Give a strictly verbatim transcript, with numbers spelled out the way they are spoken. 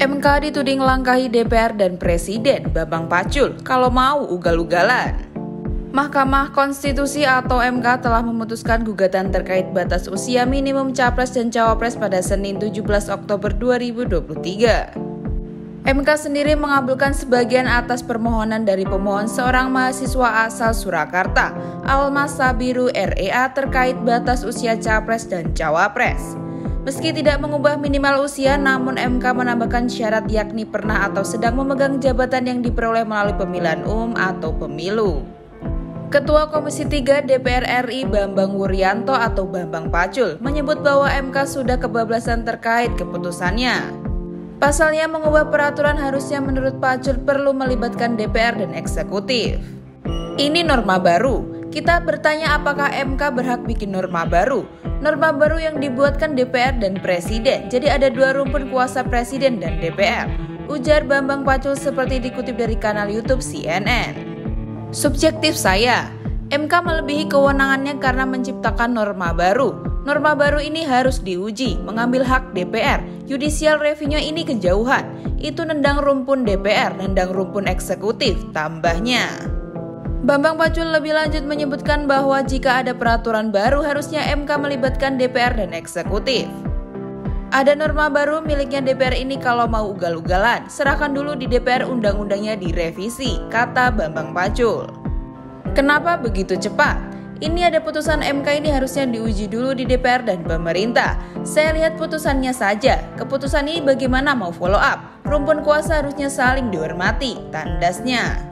M K dituding langkahi D P R dan Presiden, Bambang Pacul kalau mau ugal-ugalan. Mahkamah Konstitusi atau M K telah memutuskan gugatan terkait batas usia minimum Capres dan Cawapres pada Senin tujuh belas Oktober dua ribu dua puluh tiga. M K sendiri mengabulkan sebagian atas permohonan dari pemohon seorang mahasiswa asal Surakarta, Almas Sabiru R E A terkait batas usia Capres dan Cawapres. Meski tidak mengubah minimal usia, namun M K menambahkan syarat yakni pernah atau sedang memegang jabatan yang diperoleh melalui pemilihan umum atau pemilu. Ketua Komisi tiga D P R R I Bambang Wuryanto atau Bambang Pacul menyebut bahwa M K sudah kebablasan terkait keputusannya. Pasalnya mengubah peraturan harusnya menurut Pacul perlu melibatkan D P R dan eksekutif. Ini norma baru. Kita bertanya apakah M K berhak bikin norma baru? Norma baru yang dibuatkan D P R dan Presiden, jadi ada dua rumpun kuasa Presiden dan D P R, ujar Bambang Pacul seperti dikutip dari kanal YouTube C N N. Subjektif saya, M K melebihi kewenangannya karena menciptakan norma baru. Norma baru ini harus diuji, mengambil hak D P R, judicial review-nya ini kejauhan. Itu nendang rumpun D P R, nendang rumpun eksekutif, tambahnya. Bambang Pacul lebih lanjut menyebutkan bahwa jika ada peraturan baru harusnya M K melibatkan D P R dan eksekutif. Ada norma baru miliknya D P R ini kalau mau ugal-ugalan, serahkan dulu di D P R undang-undangnya direvisi, kata Bambang Pacul. Kenapa begitu cepat? Ini ada putusan M K ini harusnya diuji dulu di D P R dan pemerintah. Saya lihat putusannya saja, keputusan ini bagaimana mau follow up? Rumpun kuasa harusnya saling dihormati, tandasnya.